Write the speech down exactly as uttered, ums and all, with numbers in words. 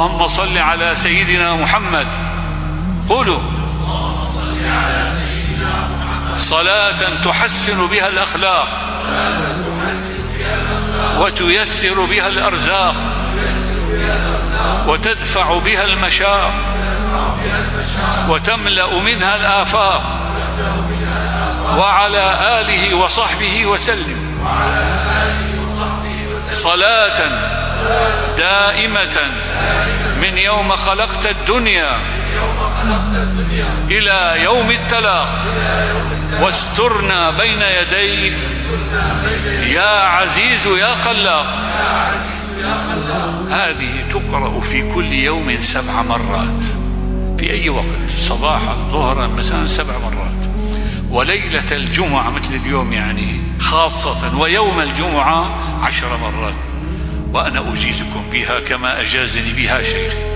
اللهم صل على سيدنا محمد. قولوا صلاة تحسن بها الأخلاق وتيسر بها الأرزاق وتدفع بها المشاق وتملأ منها الآفاق، وعلى آله وصحبه وسلم. صلاة دائمة من يوم خلقت الدنيا إلى يوم التلاق، واسترنا بين يديك يا عزيز يا خلاق. هذه تقرأ في كل يوم سبع مرات، في أي وقت، صباحا ظهرا مساء، سبع مرات. وليلة الجمعة مثل اليوم يعني خاصة، ويوم الجمعة عشر مرات. وأنا أجيزكم بها كما أجازني بها شيخي.